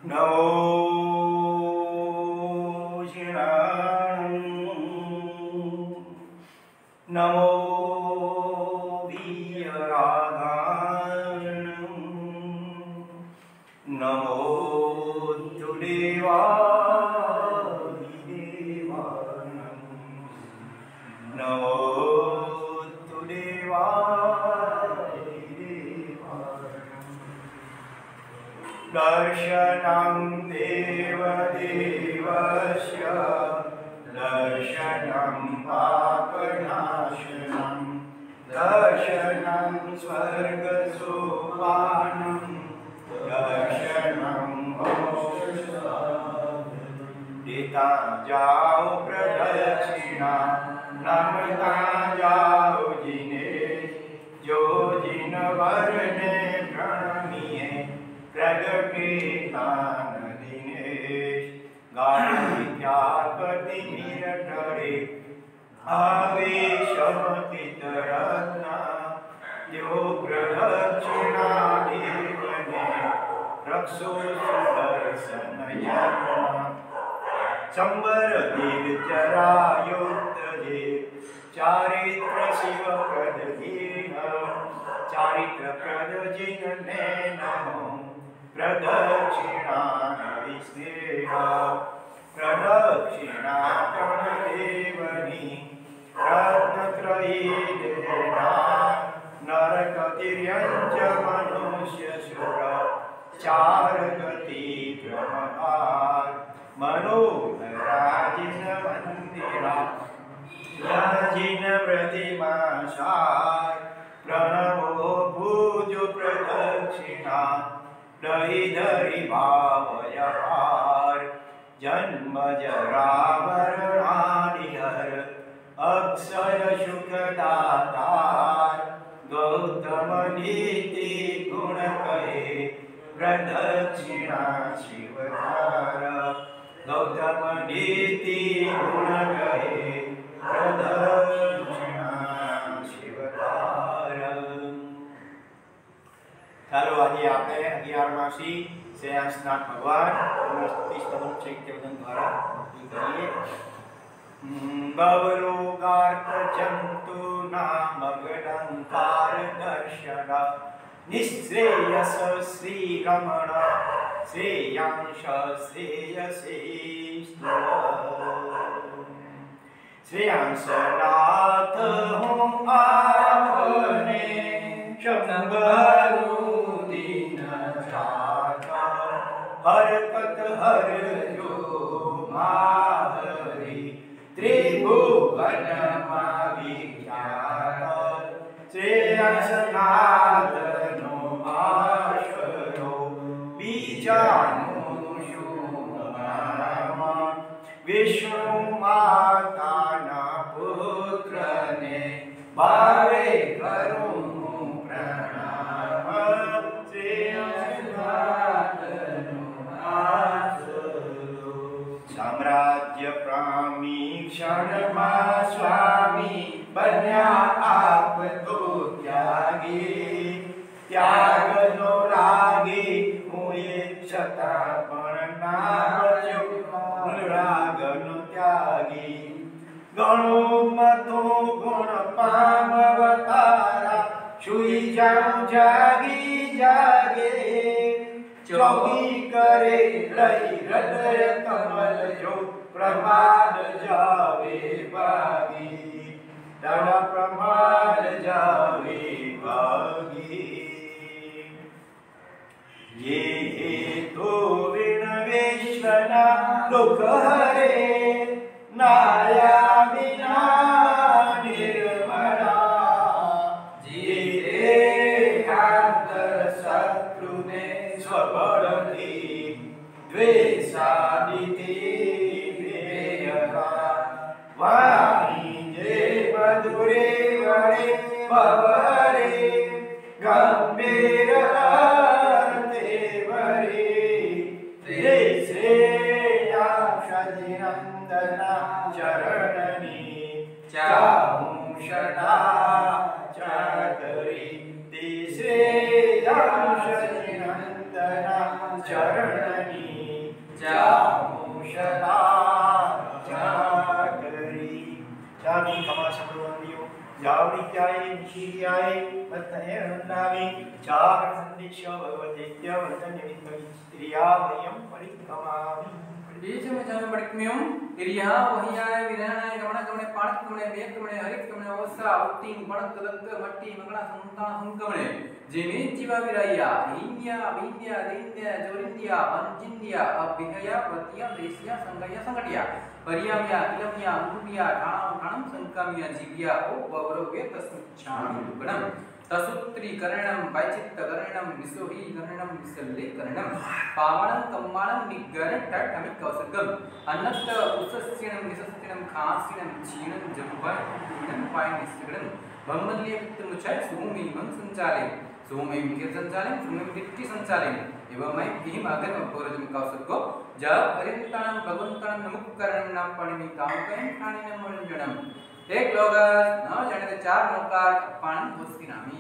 नमो शिणाणं नमो वीररागाणं नमो देवादिदेवानं नमो दर्शनं देवदेवस्य दर्शनं पापनाशनं दर्शनं स्वर्गसोपानं दर्शनं मोक्षसाधनं देता जाओ प्रदक्षिणा नमता जाओ जिन्हें जो जिन वरने प्रणमीये प्रगटेतान दिनेश गायत्यापति निरटरे आवेशमतितरत्ना यो प्रदक्षिणा देवने रक्षो सुदर्शनयत्ना संवर दीर्घरायुक्तये चारित्र शिव प्रदधीन चारित्र प्रदजिने नमो प्रदक्षिणा विस्नेह प्रदक्षिणा प्रणदेवनी रत्नत्रयी देना नरकतिर्यञ्च मनुष्यसुर चारगति ब्रह्महार मनोहराजिन मंदिरा राजिन प्रतिमाशार प्रणवो भूजो प्रदक्षिणा दहिधरि भावयपार जन्म जरा मरणादिहर अक्षय सुखदातार गौतम नीति गुण कहे प्रदक्षिणा शिवकार गौतम नीति गुण कहे प्रदक्षिणा शिवकार। ચાલો આજે આપણે 11માસી શ્રેયાંશનાથ ભગવાન સ્તુતિ સ્તવન ચૈત્યવદન દ્વારા કરીએ। બવલોગાર્થ જંતુ નામગડંકાર દર્શન નિશ્રેયસ શ્રી રમણ શ્રેयांश श्रेयसे श्रेयांशनाथ हूँ आपने शंभरु दीन जाता हरकत हर जो माहरी त्रिभुवन विख्यात श्रेयांशनाथ नो आशरो बीजानु शुभनामा विष्णु माता ना पुत्र ने भावे करूं प्रणाम श्रेयांशनाथ नो आशरो साम्राज्य प्रामी क्षण मा स्वामी बन्या आप तो त्यागी त्याग नो रागी मुए छता पण ना बच्यो अनुराग नो त्यागी गणो मतो गुण पामवतारा छुई जाऊं जागी जागे चौकी करे लई हृदय कमल जो प्रमाद जावे बागी दादा प्रमाद जावे बागी ये तो विण विश्वना दुख हरे नाया बिना निर्मला जीते अंतर शत्रु ने स्वबलती द्वेषादिति वेयका वाणी जे मधुरे गणे भवरे गंभीर चरणनी चाहूं शना चातरी तीसरे नंदना चरणनी चामुषदा चाकरी चामी खमा समृद्धियो जावृत्याय निशीर्याय पत्तये नंदामि चाकर संदिश्य भगवतेत्य वर्तन्य विद्महि स्त्रिया वयं परिक्रमामि बीच में जामे पड़कमियों इरिया वहियाय विरानाय गमन गमने पाणक गमने बेक गमने हरिक गमने अवस्था उत्तिंग पणक दत्त मट्टी मंगला संता संगमने जेमे जीवा विराया हिन्या विन्या दैन्या जोरिन्या मंजिन्या अभिहया वतिया देशिया संगया संगटिया परियामिया इलमिया मुमिया ठाणम ठाणम संकामिया जीविया ओ ववरवे तस्मिच्छामि दुगणम तसुत्रीकरणं वैचित्तकरणं विसोहीकरणं विसल्लीकरणं पावनं कम्मानं निग्गरटटमिकौसर्गम् अन्नत्त उसस्यनं निसस्यनं खास्यनं क्षीणं जम्भनं पायनिस्यगणं भम्मल्यवित्तमुचाय सुमीमं संचाले सुमीम कीर्तनचाले सुमीम दिट्टि संचाले एवं भीम अगम पूर्वजम कौसर्गो जब परिंतानं भगवंतानं नमुक्करणं नाम पणिनि कामकयं ठाणिनं मनोजनम एक लोग न जाने तो चार नौकार पानी उसकी नामी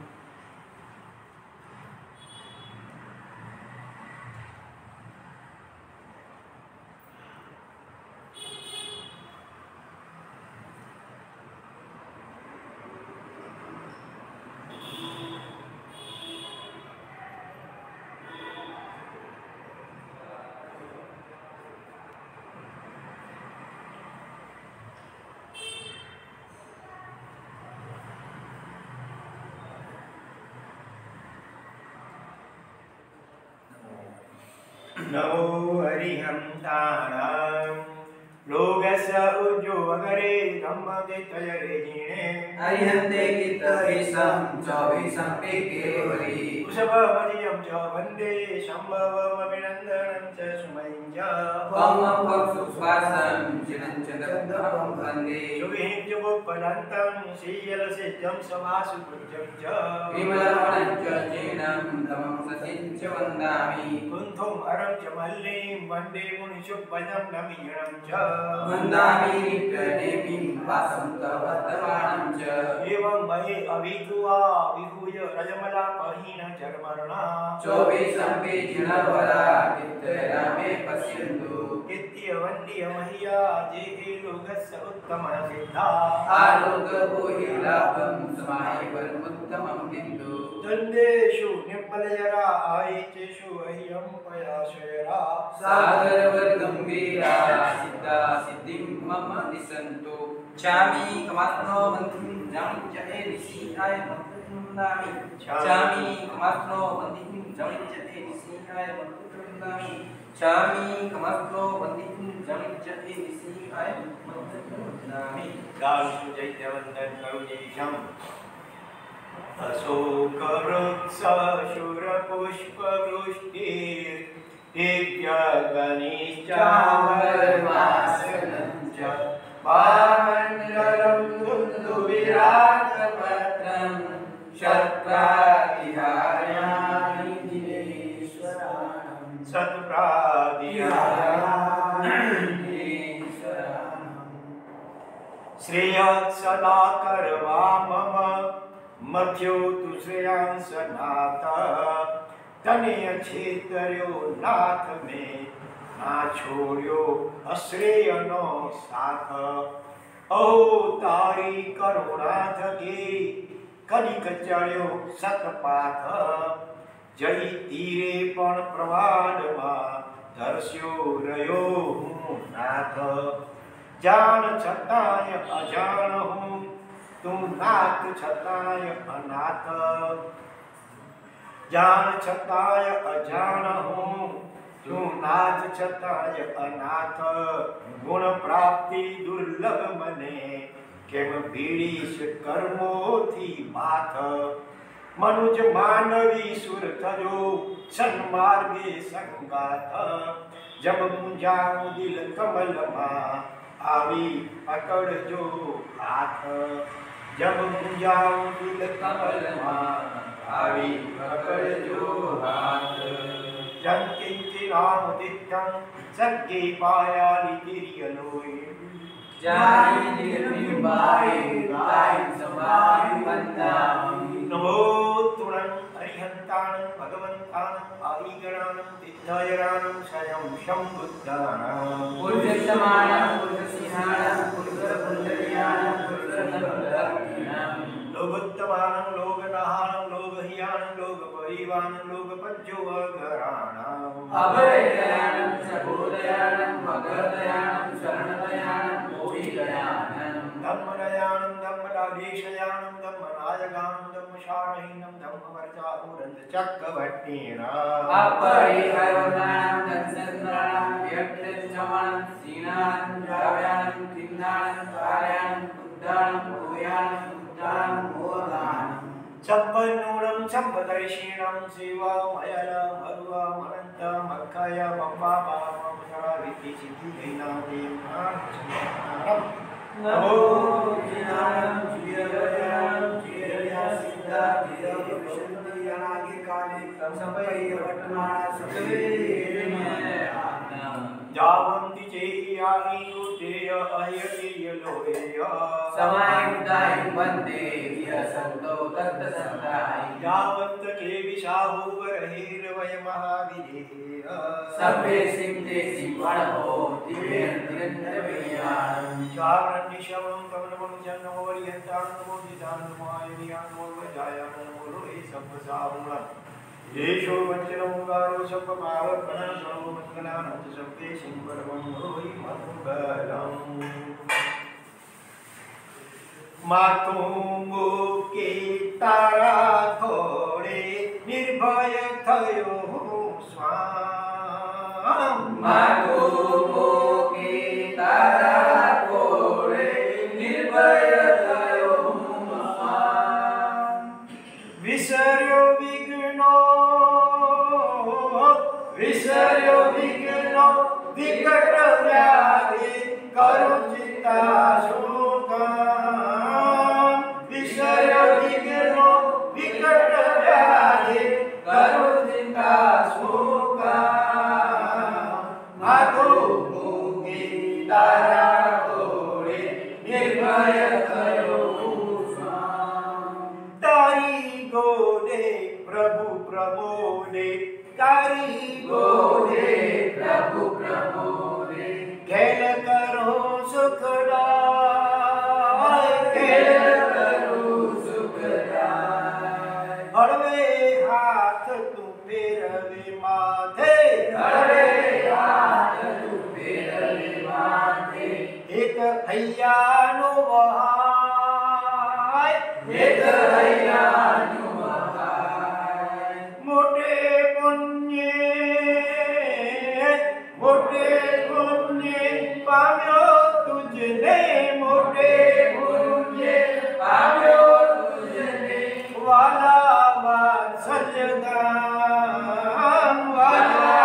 नमो हरिहंतानां लोकस्य उज्ज्वगरे धम्मदितयरे जिणे हरिहंते कितहिसं चौबीसं पे केवली उषभमदियं च वन्दे शम्भवमभिनन्दनं च सुमयं च पवनं पक्षुस्वासं चिनं च गन्धं वन्दे युगिं च बुक्पदन्तं शीलसिद्धं समासुकृत्यं च विमलवनं च चीनं तमं सचिं च वन्दामि कुन्थुम् अरं च मल्लीं वन्दे मुनिशुभजं नमीयनं च वन्दामि नित्यनेमिं वासं तव वर्तमानं च एवं मये अभिधुआ विभूय रजमलापहीन चर्मणा चौबीसं पे जिनवरा कित्तरामे पश्यन्तु कित्यवन्द्य मह्या जेहि लोकस्य उत्तमः सिद्धा आलोकबोहिलाभं समाहिवर्मुत्तमं बिन्दु दन्देषु निम्बलयरा आयेचेषु अह्यं पयाशयरा सागरवर्गम्भीरा सिद्धा सिद्धिं मम दिशन्तु चामी कमात्नो मन्त्रिं जामिञ्चते निशीहाय मन्त्रवृन्दामि चामी कमात्नो मन्त्रिं जामिञ्चते निशीहाय मन्त्रवृन्दामि चामी कमात्नो मन्त्रिं जामिञ्चते निशीहाय मन्त्रवृन्दामि दासु चैत्यवन्दन करुणीशम् अशोकवृक्ष शूरपुष्पवृष्टिर्दिव्यगणेश्चामरवासनं च वामण्डलं दुन्दुविराटपत्रं शतप्रातिहार्याणि दिनेश्वराणं शतप्रातिहार्याणि दिनेश्वराणं श्रेयः करवा मम मध्यो तु श्रेयांसनाथ तनय क्षेत्र्यो नाथ में ना छोड़्यो अश्रेयनो साथ अहो तारी करुणाथ के कनिक चढ़्यो सतपाथ जय तीरे पण प्रवादमा दर्श्यो रयो हूँ नाथ जान छताय अजान हूँ तू नाथ छताय अनाथ जान छताय अजान हूँ तू नाथ छताय अनाथ गुण प्राप्ति दुर्लभ मने केम पीड़ीश कर्मो थी माथ मनुज मानवी सुर थजो सन्मार्गे संगात जब मुंजाऊं दिल कमल मां आवी पकड़ जो हाथ जब मुंजाऊं दिल कमल मां आवी पकड़ जो हाथ जंकिंचिनामुदितं सर्गे पायाली तिरियलोय जानी निर्विबाई गाय समाई वंदामि नमो तुणं हरिहन्तानं भगवन्तानं आदिगणानं विद्यायरानं स्वयं शम्बुद्धानं पुरुषसमानं पुरुषसिंहानं पुरुषपुण्डरीयानं पुरुषनन्दकीनां लोकोत्तमानं लोकनाहानं लोकहियानं लोकपरिवानं लोकपञ्चवगराणाम् अभयदयानं सबोदयानं मगधयानं शरणदयानं मोहिदयानं धम्मदयानं धम्मदादेशयानं धम्मनायकानं धम्मशारहीनं धम्मवर्चाहुरन्तचक्रवर्तीनाम् अपरिहरणानं दंसन्द्राणां व्यक्तचमनं सीनानं द्रव्यानं किन्नानं कार्यानं बुद्धानं भूयानं बुद्धानं मोदानं सम्पन्नूनं सम्पदर्शिनं शिवमयलं हरुवमनन्तं अक्षय पम्पापापं शराविद्धिसिद्धिदैनादेव नमो जिनानं जियरयानं जियरयासिद्धा जियरविशन्ति अनादिकाले संसपय्य वर्तमान सकले जावन्ति चेयाहिनु तेय अह्यतेय लोहेय समायुक्ताय वन्दे वीरसन्तो तत्तसन्ताय यावत् केविशाहुवरहिर्वयमहाविधेय सर्वे सिंते सिंहणो दिव्यं निरन्तरमेयान् चारणनिशमं कमलमं जन्मो वरियन्तां नमो जितां नमो आयुर्यां नमो वजायां नमो रोहि सप्पसाहुणम् येषो वञ्चनमुगारो सप्पपावपनं सर्वमङ्गलानं सप्पे सिंहवरमं रोहि मङ्गलम् मातुंगो के तारा थोड़े निर्भय थयो स्वाम मातुंगो के तारा थोड़े निर्भय थयो स्वाम विसर्यो विघ्नो विकट व्याधि करो चिंता शोका विसर्यो विघ्नो विकट व्याधि करो चिंता शोका माधो मुगी तारा तोड़े निर्भय करो तारी गोदे प्रभु प्रमोदे तारी गोदे प्रभु प्रमोदे खेल करो सुखदाय खेल करो सुखदाय हड़वे हाथ तू फेरवे माथे हरे हाथ तू फेरवे माथे एक हैयानो वहाय एक हैयानो वहाय मोटे पुण्य पाम्यो तुझने मोटे पुण्य पाम्यो तुझने वाला वात्सल्यदान वाला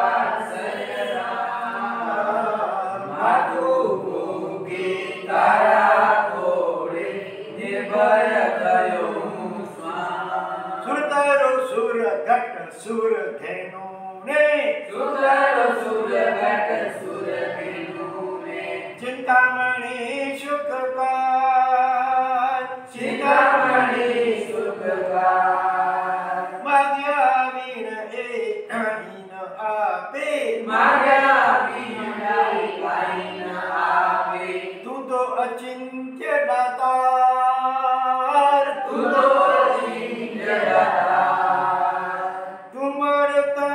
वात्सल्यदान मातु मुगी तारा थोड़े निर्भय थयो स्वाम सुरतरो सुर घट सुर धेनु ने सुंदर सुर घट सुर धेनु ने चिंतामणि सुख का चिंतामणि सुख का माध्यावीन हीन आपे मायावीन काइन आपे तू तो अचिंत्य दातार तू तो अचिंत्य दातार तू मरता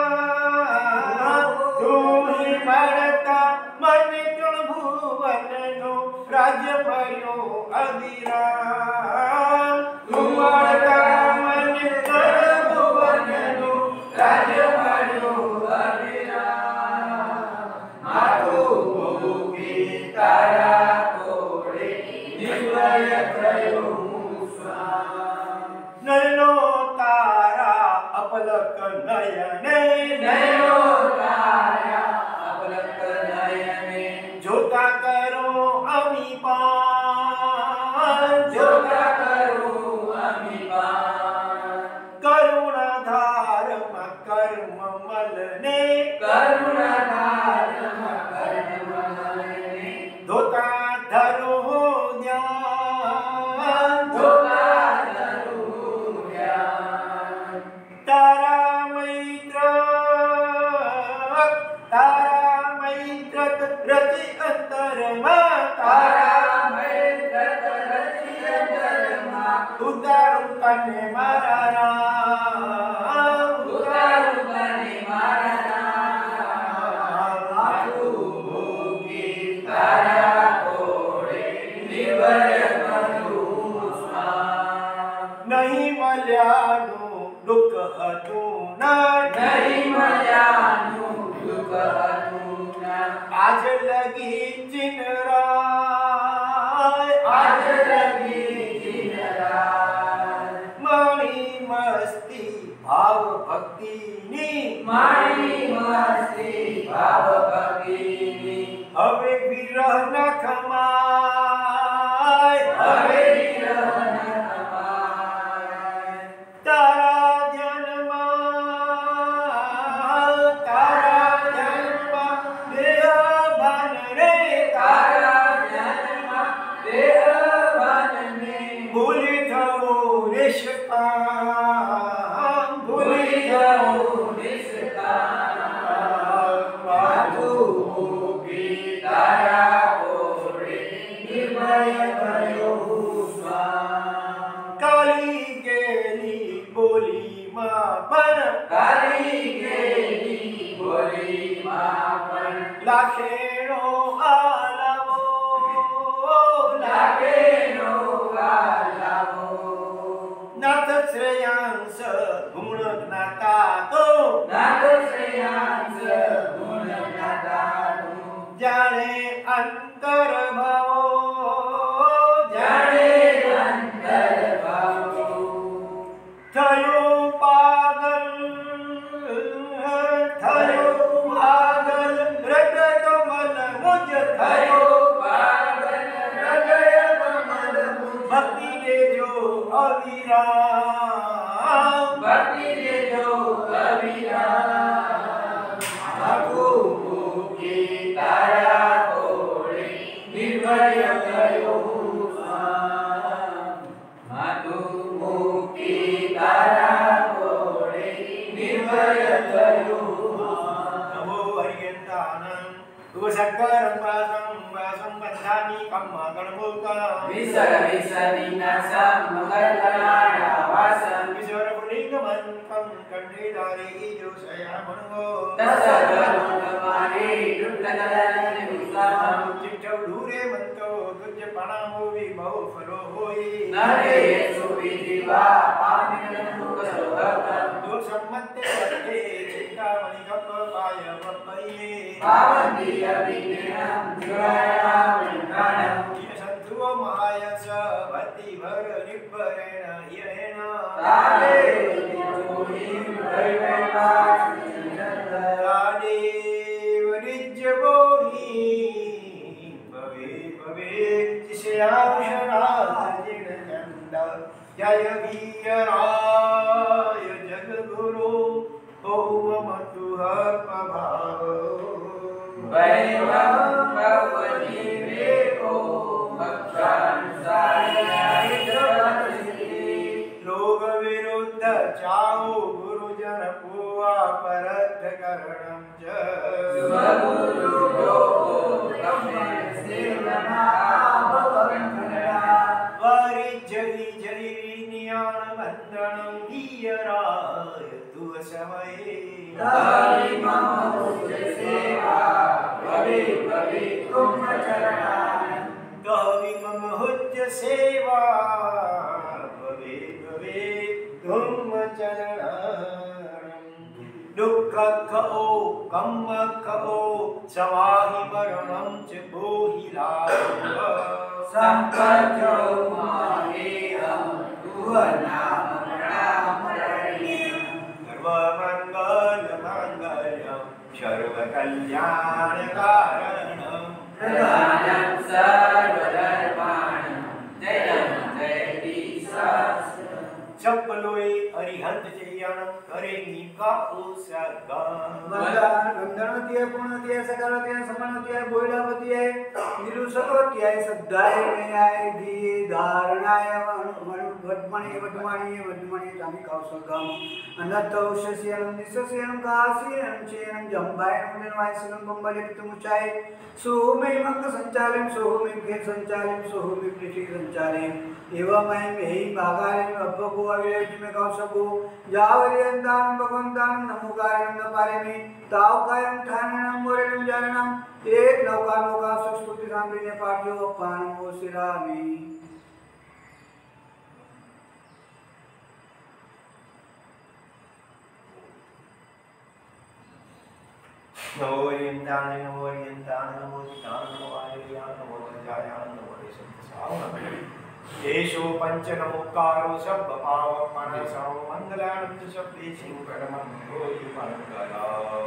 तू ही मरता मन तुण भुवन नो राज्य भरियो अभिराम तू मरता मन तुण भुवन नो राज्य भरियो अभिराम मातु मुगी तारा थोड़े निर्भय थयो स्वाम नयनो तारा अपलक नयने नयनो तारा अपलक नयने जोता करो अमीपान जो कृत रचि अंतरमा तारा उतारू तने मारा राम उतारू तने मारा राम आठू भोगी तारा कोड़े निर्भय करू नहीं मल्यानु दुख हतुना नहीं मल्यानु दुख हतुना आज लगी जिन राय आज लगी जिन राय मणि मस्ती भाव भक्ति नी मणि मस्ती भाव भक्ति नी हवे विरह न खमाय हवे विरह न खमाय तारा जन्मा देह बन रे तारा जन्मा देह बन रे भूली जाओ रिश्ता भूली जाओ रिश्ता माधु भोगी तारा कोड़े निर्भय भयो काली गेली बोली माँ पर काली गेली बोली माँ पर लाखेरो आलावो लाखेरो आलावो नाथ श्रेयांस गुण ज्ञाता तो नाथ श्रेयांस गुण ज्ञाता तो जाने अंतर भावो जाने अंतर भावो थयो पागल हृदय कमल मुझ थयो पागल हृदय कमल भक्ति दे जो अविराम भक्ति दे जो अविराम माधु भोगी तारा कोड़े निर्भय भयो माधु भोगी तारा कोड़े निर्भय भयो नमो हरियंतानं तुवसक्करं वासं बन्धानि कम्म गणमुका विसर विसदीनासं मगलनाया वासं विसर पुलिंगमन्तं कंठे धारे जो सया मनुगो तसगरुणमारे दुट्टनलन विसामं चिट्ठौ दूरे मंतो तुझ पणामो विभव फलो होई नरे सुविदिवा पामिनं मुकसोगतं दो सम्मते वत्ते चिंतामणि कप पाय वप्पये पावन्ति अभिनयं जुरायामणं संतुव महायस भक्ति भर निब्बरेण येन ताले जोहिं भैरवा तादेव निज्जबोहि भवे भवे शिष्यांशराजिण चंद जय वीराय जगद्गुरु ओम मधुः प्रभाव वैभव भवनि वेको लोग विरुद्ध चाओ गुरुजन पुआ परत करणं च स्वगुरु वारि जय जय नियाण वंदनं दीयराय तु समये हरि मम सेवा भवे भवे तुम चरणाय कवि मम हुज्ज सेवा भवे भवे तुम चरणाय दुःख खओ कम्म खओ समाहि मरणं च बोहि लाभ संकटो माहेयं तुह नाम प्रणामरणीयं सर्वमंगल मांगल्यं सर्वकल्याणकारणं प्रधानं सर्वधर्माणां जयं जयति सहस्रं बलोए अरिहंत चयन करेंगी का उसगा गंधनवती है, पूर्णवती है, सकलवती है, समन्वती है, बोइलावती है, निरुसकवती है, सद्धाय न्याय दी धारणाय वटमणि वटमणि वटमणि तामी कौशलगम अनंत उषस्यनं निसस्यनं कास्यनं चेनं जंबायनं निर्वायसनं बंबले पितमुचाय सोमे मंग संचालम सोमे के संचालम सोमे पृथ्वी संचालम एवं मैं यही भागाले अब्बको अविरति में कौशलगो जावरियंतान भगवंतान नमोकायं नपारे में तावकायं ठाननं मोरेनं जाननं एक नौका नौका सुस्तुति सांभरी ने पाठ्यो पानो सिरामी नमो ओरियंतान नमो ओरियंतान नमो तितान नमो आर्यान नमो गंजायान नमो रिसंतसाव येषु पंच नमोकारो सब पावक सर्व मंगलानंद शब्दे शिव परमं होति मंगला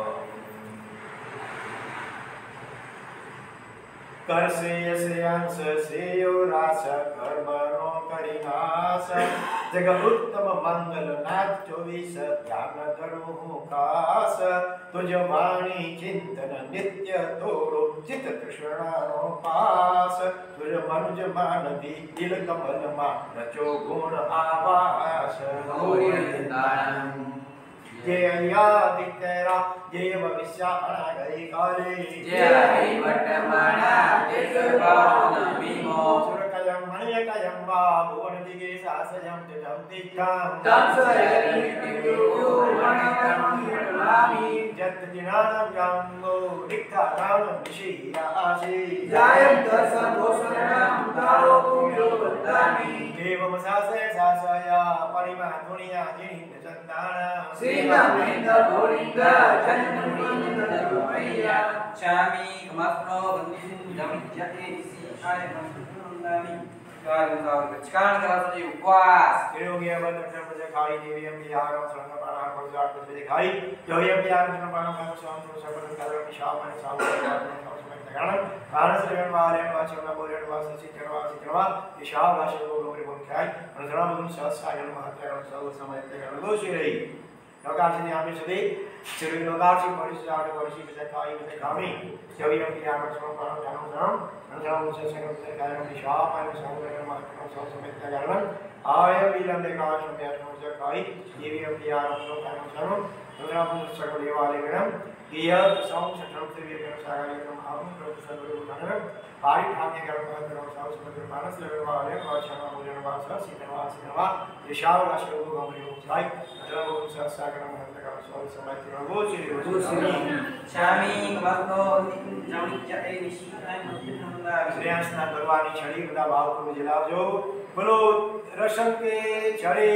कर से अंश सेयो रास कर्म नो करिनाश जग उत्तम मंगल नाथ 24 ध्यान धरो कास तुझ वाणी चिंतन नित्य तोड़ो चित तृष्णा नो पास तुझ मनुज मानवी दिल कमल मा रचो गुण आवास जय आदित्यरा जय भविष्य अनागरी काले जय वर्तमाना जय सर्वभूत भीमो सुरकयं मणियकयं वा भुवन दिगे सासयं जं तिष्ठं तत्सयनित्यो वणकमहिर्लामि जत दिनानं जंगो दिक्खानां निशीयासि जायं दर्शनोषणं तारो तुम्यो वदामि देवं सासय सासया परिमा दुनिया जिनिंद चंदाना श्रीमन्द गोविंद जन्मनिंद दुमैया चामी कमस्नो बंदिन जमित्याए इसी आय नंदानी काल का सजी उपवास निरोगी अवध धर्म खाई देवी हम बिहार और संग प्राण को जाट को दिखाई जो ये बिहार में प्राण का शाम को सब कर शाम में शाम को कारण कारण से लगन वाले वाचन बोले वास सिचरवा दिशा भाषा को गोरे बोल खाई प्रजरा मुन सहसायन महत्व सब समय ते गो श्री लोकार्षि आमी सदी श्री लोकार्षि परिचार वर्षि विचाई विचामी जब ये बिहार में प्राण जानो जानो से संग कारण दिशा में शाम में महत्व सब समय ते कारण आय विलंब काश में आत्म जकाई देवी बिहार में प्राण जानो प्रजरा मुन सकल वाले गणम किया सौम सत्रम से भी सागर गणम हम प्रोफेसर गुरु पारी ठाके गणम करो साउ समुद्र मानस लेवल वाले वाचना बोलन वासा सीतवा दिशाव राष्ट्र को हम योग साई अदर वो सागर महत्व का सौ समय वो श्री चामी कमस्नो जमित्याए इसी आय नंदानी श्रेयसना भगवानी छड़ी बड़ा भाव को जलाओ जो बोलो दर्शन के छड़े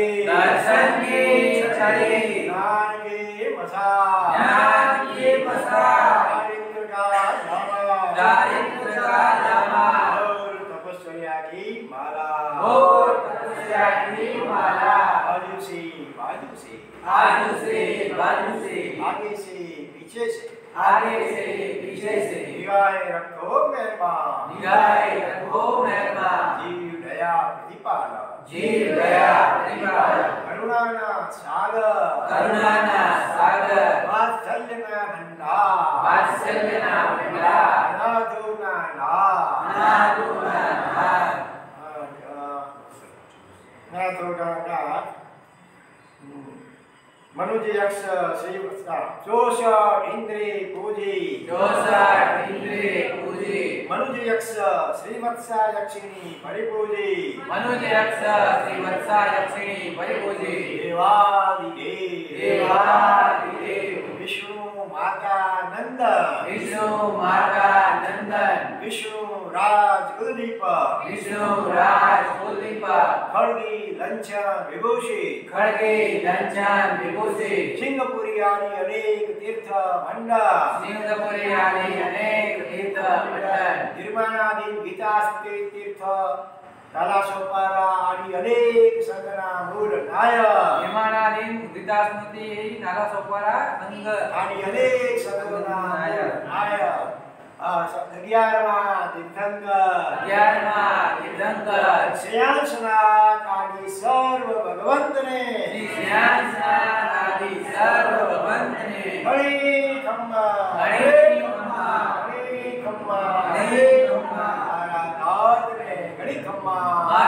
ज्ञान के मसा दारिद्र का जामा और तपस्या की माला बाजू से आगे से पीछे से निगाहे रखो मेहरबान जीव दया प्रतिपाला करुणा ना सागर वात्सल्य ना भंडार अनादो ना मनुज यक्ष श्रीवत्सा जोश इंद्रे पूजी मनुज यक्ष श्रीवत्सा यक्षिणी परिपूजी देवादिदेव विष्णु माता नंदन विष्णु राज कुलदीप खड़गी लंचन विभूषी सिंहपुरी आदि अनेक तीर्थ मंडल निर्माणाधीन गीता स्मृति तीर्थ तालासोपारा आदि अनेक संगना मूल नायक निर्माणाधीन गीता स्मृति नालासोपारा संग आदि अनेक संगना नायक 11માં તીર્થંકર શ્રેયાંસનાથ આદિ સર્વ ભગવંતને હરી ખમ્મા મારા નાથને ઘડી ખમ્મા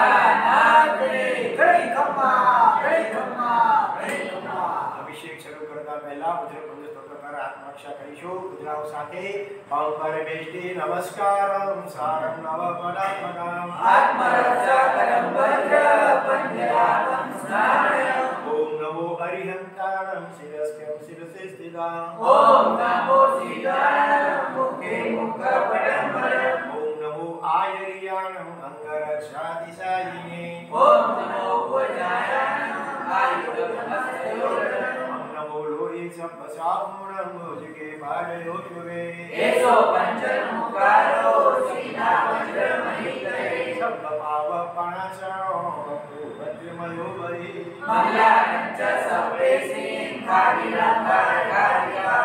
અભિષેક શરૂ કરતા પહેલા મુદ્રા પંચ સ્તોત્ર આત્મરક્ષા કરીશું. મુદ્રાઓ સાથે ભાવકારે બેસતી નમસ્કારમ સારમ નવપદાત્મકમ આત્મરક્ષાકરમ વજ્ર પંજરાકમ સ્નાનયમ ઓમ નમો અરિહંતાણમ શિરસ્યમ શિરસે સ્થિતા ઓમ નમો સીતારામ મુખે મુખપટમ ઓમ નમો આયર્યાણમ અંગરક્ષાદિશાયિને ઓમ નમો વજ્રાયણમ આયુધમસ્તયોરણમ ઓમ નમો લોહિ સપ્પસામૂણમ ભુજગે ભાડયોજવે એસો પંચમુખારો સીતા વજ્રમહિતરે સબ્બ પાવ પણસણો વજ્રમયો વહી મંગલારં ચ સર્વે સિંહારિરંગારિકા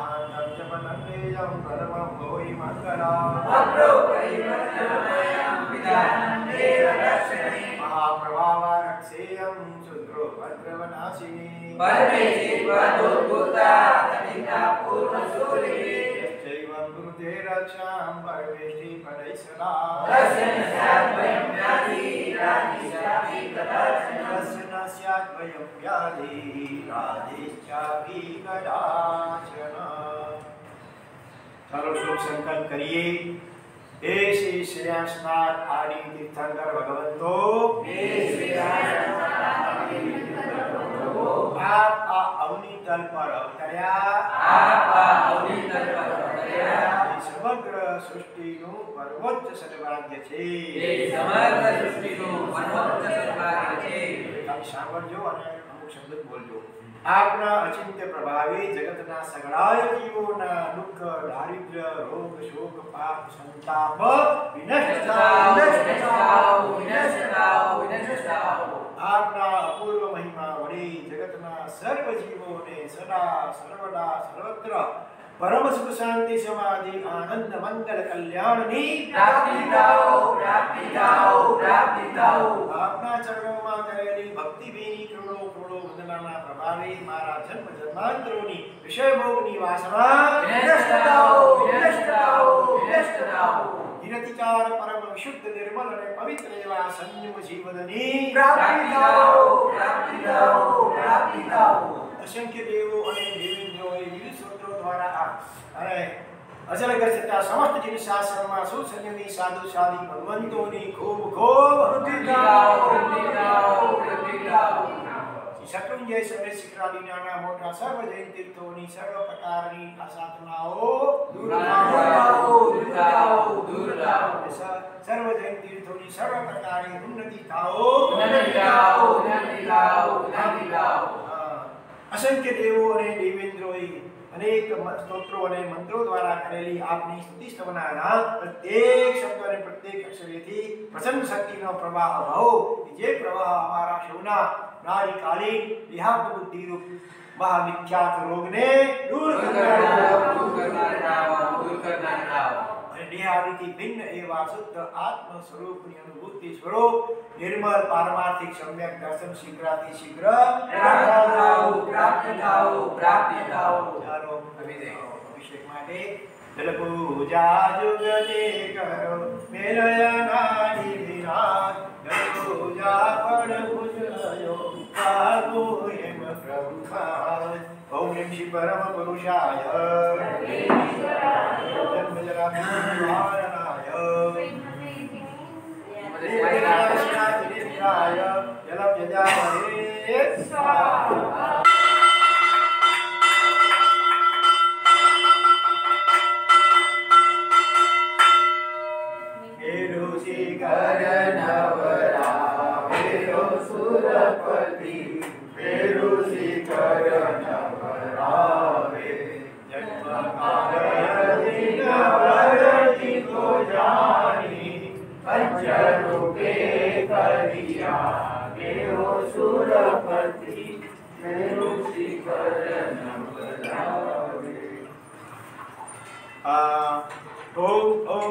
અપ્રો પરિવર્તનમયં વિધાનં દેવદર્શને મહાપ્રભાવારક્ષેયં શુદ્રો ભદ્રવનાશિની પરમે જીવદુર્ગુતા તનિતા પૂર્ણશૂલિની જૈવં ગુરુતે રક્ષાં પરમેષ્ટિ પદૈ સદા દર્શન સ્યાદ્વયં વ્યાધિ રાધિશાપી કદાચન દર્શન સ્યાદ્વયં વ્યાધિ રાધિશ્ચાપી કદાચન. ચાલો શુભ સંકલ્પ કરીએ. હે શ્રી શ્રેયાંસનાથ આદિ તીર્થંકર ભગવંતો, આપ આ અવની તલ પર અવતર્યા. એ સમગ્ર સૃષ્ટિનું સર્વોચ્ચ સદભાગ્ય છે. તમે સાંભળજો અને અમુક શબ્દ બોલજો. આપના અચિંત્ય પ્રભાવે જગતના સગળાય જીવોના દુઃખ, દારિદ્ર્ય, રોગ, શોક, પાપ, સંતાપ વિનષ્ટ થાઓ. આપના અપૂર્વ મહિમા વડે જગતના સર્વ જીવોને સદા સર્વદા સર્વત્ર પરમ સુખ શાંતિ સમાધિ આનંદ મંગલ કલ્યાણની પ્રાપ્તિ થાઓ. આપના ચરણોમાં કરેલી ભક્તિભીની કરોડો કરોડો વંદનાના પ્રભાવે મારા જન્મ જન્માંતરોની વિષય ભોગની વાસના વિનષ્ટ થાઓ. નિરતિચાર પરમ વિશુદ્ધ નિર્મલ અને પવિત્ર એવા સંયમ જીવનની પ્રાપ્તિ થાઓ. અસંખ્ય દેવો અને દેવેન્દ્રોએ વિવિધ સૂત્રો દ્વારા અને અજરગર સત્તા સમસ્ત જીવ શાસ્ત્રમાં સુસંયમી સાધુ સાધી ભગવંતોની ખૂબ ખૂબ વૃદ્ધિ થાઓ. શત્રુંજય સર્વે શિખરાદી નાના મોટા સર્વ જૈન તીર્થોની સર્વ પ્રકારની આસાધનાઓ દૂર થાઓ. સર્વ જૈન તીર્થોની સર્વ પ્રકારની ઉન્નતિ થાઓ. અસંખ્ય દેવો અને દેવેન્દ્રોએ અનેક સ્તોત્રો અને મંત્રો દ્વારા કરેલી આપની સ્તુતિ સ્તવનાના પ્રત્યેક શબ્દ અને પ્રત્યેક અક્ષરેથી પ્રસન્ન શક્તિનો પ્રવાહ વહો. જે પ્રવાહ અમારા સૌના નારી કાલી દેહાંત બુદ્ધિ રૂપ મહાવિખ્યાત રોગને દૂર અને દેહાદિથી ભિન્ન એવા શુદ્ધ આત્મ સ્વરૂપની અનુભૂતિ સ્વરૂપ નિર્મળ પારમાર્થિક સમ્યક દર્શન શીઘ્રાતિ શીઘ્ર પ્રાપ્તિ થાઓ. ચાલો અભિષેક માટે જલ પૂજા જુગતે કરો મેલયનાની વિરાટ. જલ પૂજા પડ પૂજયો કાગો એમ પ્રભુખાય. ઓમ નમ શ્રી પરમ પુરુષાય જન્મજરાય જલમ યજામહે સ્વાહા. સુરપતિ પેરુસી કર નવરાવે જન્મ ओम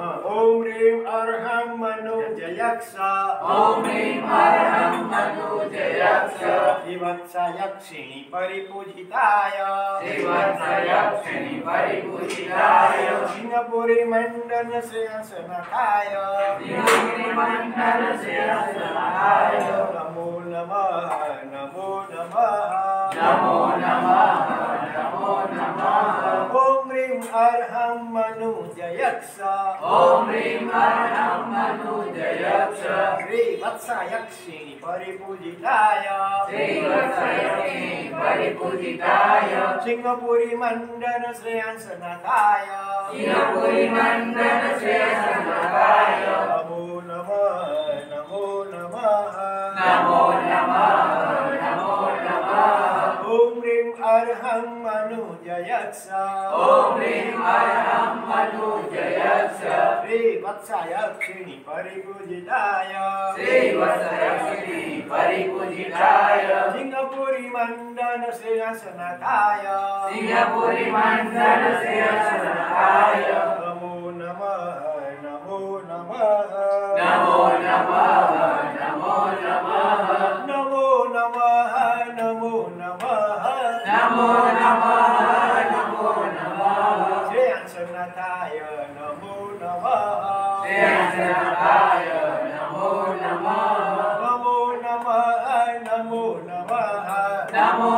ह्रीं अर्हं मनुजयक्ष ओम ह्रीं अर्हं मनुजयक्ष श्रीवत्सयक्षिणी परिपूजिताय श्रीवत्सयक्षिणी परिपूजिताय सिंहपुरी मंडन श्रेयसनकाय सिंहपुरी मंडन श्रेयसनकाय नमो नमः नमो नमः नमो नमः नमो नमः ओम ह्रीं अर्हं मनुजयक्ष ओम ह्रीं अर्हं मनुजयक्ष श्रीवत्सयक्षिणी परिपूजिताय श्रीवत्सयक्षिणी परिपूजिताय सिंहपुरी मंडन श्रेयसनकाय सिंहपुरी मंडन श्रेयसनकाय नमो नमः नमो नमः नमो नमः नमो नमः ओम ह्रीं अर्हं मनुजयक्ष ओम ह्रीं अर्हं मनुजयक्ष श्रीवत्सयक्षिणी परिपूजिताय श्रीवत्सयक्षिणी परिपूजिताय सिंहपुरी मंडन श्रेयसनकाय सिंहपुरी मंडन श्रेयसनकाय नमो नमः नमो नमः नमो नमः नमो नमः नमो नमः नमो नमः नमो नमः नमो नमः श्रेयसनकाय नमो नमः श्रेयसनकाय नमो नमः नमो नमः नमो नमः नमो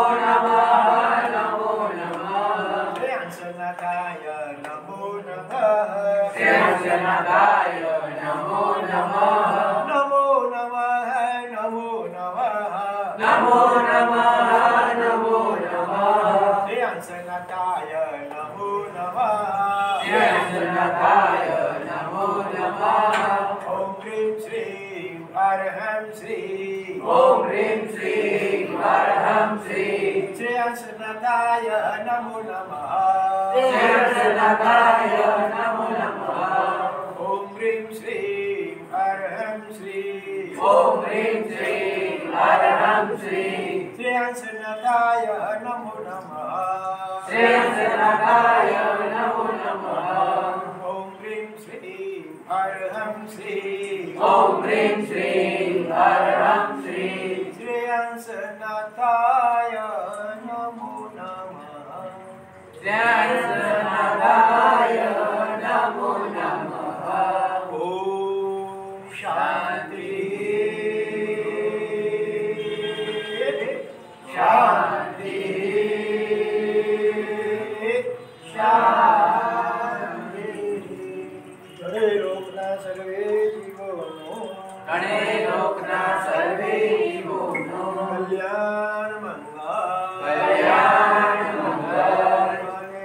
नमः नमो नमः श्रेयसनकाय नमो नमः श्रेयसनकाय नमो नमः नमो नमः नमो नमः नमो नमः नमो नमः श्रेयसनकाय नमो नमः श्रेयसनकाय नमो नमः ओम ह्रीं श्रीं अर्हं श्री ओम ह्रीं श्रीं अर्हं श्री श्रेयसनकाय नमो नमः श्रेयसनकाय नमो नमः ओम ह्रीं श्रीं अर्हं श्री ओम ह्रीं श्रीं अर्हं श्री श्रेयसनकाय नमो नमः श्रेयसनकाय नमो नमः ओम ह्रीं श्रीं अर्हं श्री ओम ह्रीं श्रीं अर्हं श्री श्रेयसनकाय नमो नमः श्रेयसनकाय नमो नमः ओम शांति शांति शांति गणे लोकना सर्वे जीवनो गणे लोकना सर्वे जीवोनो कल्याण मंगल कल्याण मंगल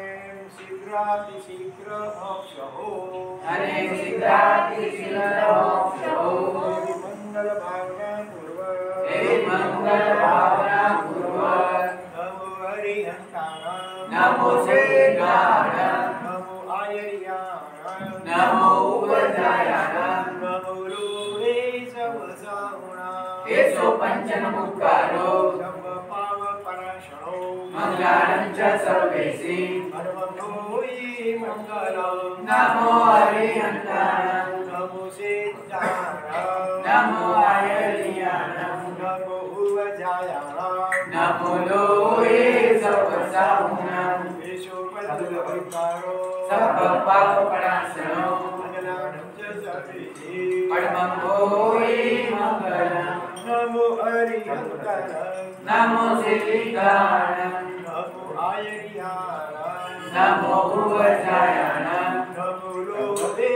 शीघ्रातिशीघ्र मोक्षो अनेक शीघ्रातिशीघ्र मोक्षो मंगल भावना पूर्वक हे मंगल भावना पूर्वक नमो हरिहंताणं नमो श्रीगाणं नमो आयर्याणं नमो उपजायाणं नमो रूपे सबसाहुणां एसो पंचनमुक्कारो सब पाव पराशरो मंगलानं च सर्वेसि हनुमन्तोयि मंगलं नमो हरिहंताणं नमो सिद्धाणं नमो आयर्याणं नमो उवजायाणं नमो लोये सर्वसाहुणं येषु पदविकारो सब पापप्रणाशनो मंगलानं च सर्वेषि परमं भोये मंगलम् नमो हरिहंताणं नमो श्रीगाणं नमो आयर्याणं नमो उपजायाणं नमो लोभे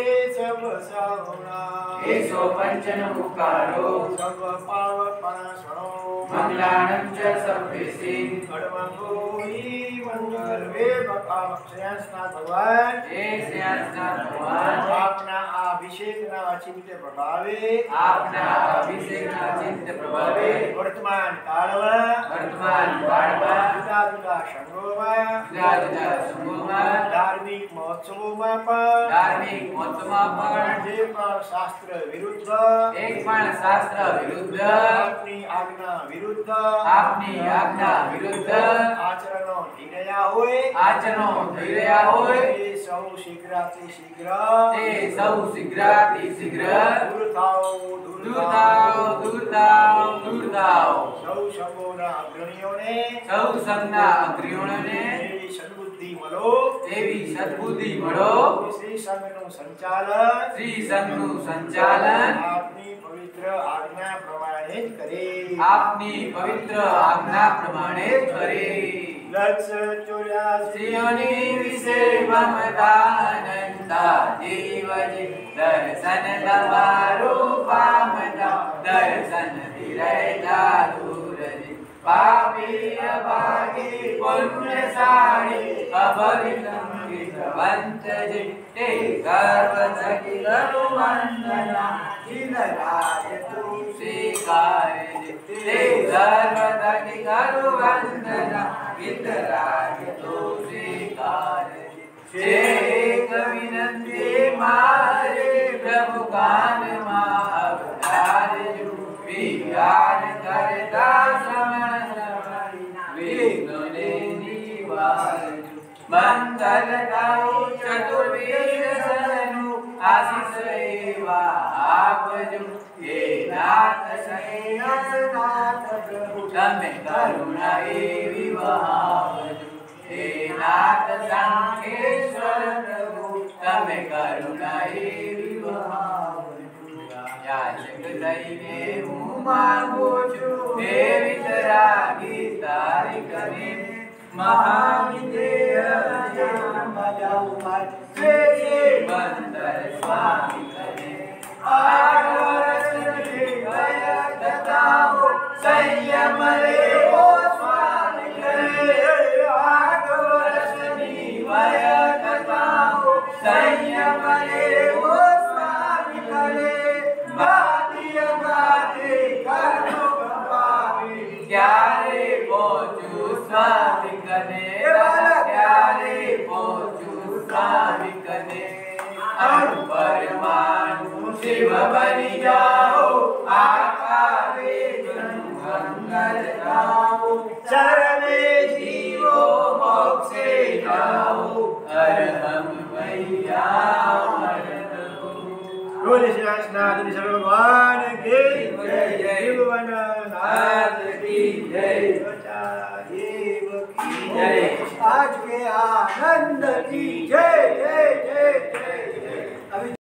सबसाहुणां एसो पंचनमुक्कारो सब पाव पराशरो मंगलानं च सर्वेसि हनुमन्तोयि मंगल वे श्रेयसनाथ भगवान हे श्रेयसनाथ भगवान આપના આ અભિષેકના અચિંત્ય પ્રભાવે આપના અભિષેકના ચિંત પ્રભાવે વર્તમાન કાળમાં વર્તમાન કાળમાં જુદા જુદા સંઘોમાં જુદા જુદા સંઘોમાં ધાર્મિક મહોત્સવોમાં પણ ધાર્મિક મહોત્સવમાં પણ જે પણ શાસ્ત્ર વિરુદ્ધ એક પણ શાસ્ત્ર વિરુદ્ધ આપની આજ્ઞા વિરુદ્ધ આપની આજ્ઞા વિરુદ્ધ આચરણો નિર્ણયા હોય આચરણ દર્શનો થઈ રહ્યા હોય તે સૌ શીઘ્રાતિ શીઘ્ર તે સૌ શીઘ્રાતિ શીઘ્ર દૂર થાઓ દૂર થાઓ દૂર થાઓ દૂર થાઓ સૌ સંગોના અગ્રણીઓને સૌ સંઘના અગ્રણીઓને એવી સદબુદ્ધિ મળો એવી સદબુદ્ધિ મળો શ્રી સંઘનું સંચાલન શ્રી સંઘનું સંચાલન આપની પવિત્ર આજ્ઞા પ્રમાણે જ કરે આપની પવિત્ર આજ્ઞા પ્રમાણે જ કરે લક્ષ 84 શ્રીઓની વિશે મમતાનંદા જીવજી દર્શન તમારું પામતા દર્શન વિરતા દૂરજી પાપી અભાગી પુણ્યશાળી અભવિલંબિતવંતજી તે ગર્વ થકી ગરુ વંદના જીનરાજ તું સ્વીકારજે તે ગર્વ થકી ગરુ વંદના ગીતરાજ તું સ્વીકારજે એક વિનંતી મારે પ્રભુ કાનમાં અવતારજો વિહાર કરતા સમણ વિઘ્નોને નિવારજો મંગલ ગાઓ ચતુર્વેદ સદનું આશીષ એવા આપજો હે નાથ સૈયદનાથ પ્રભુ તમે કરુણા એવી વહાવજો હે નાથ સાંખેશ્વર પ્રભુ તમે કરુણા એવી વહાવજો યાચક થઈને હું માંગુ છું હે વિતરાગી તારી કને મહાવિદ્ય મંતર સ્વામી કને સંયમ લેવો સ્વામી કરે સંયમ લેવો સ્વામી કરે ક્યારે પહોંચું સ્વામી કને ક્યારે પહોંચું સ્વામી કને અણુ પરમાણુ શિવ બની જાઓ આકારે મંગલ ગાઓ સર્વે જીવો મોક્ષે જાઓ અરહમ મૈયા બોલે શ્રી હંસનાથ સર્વ ભગવાન કી જય ભુવનનાથ કી જય देव की जय। आज के आनंद की जय जय जय जय। अभी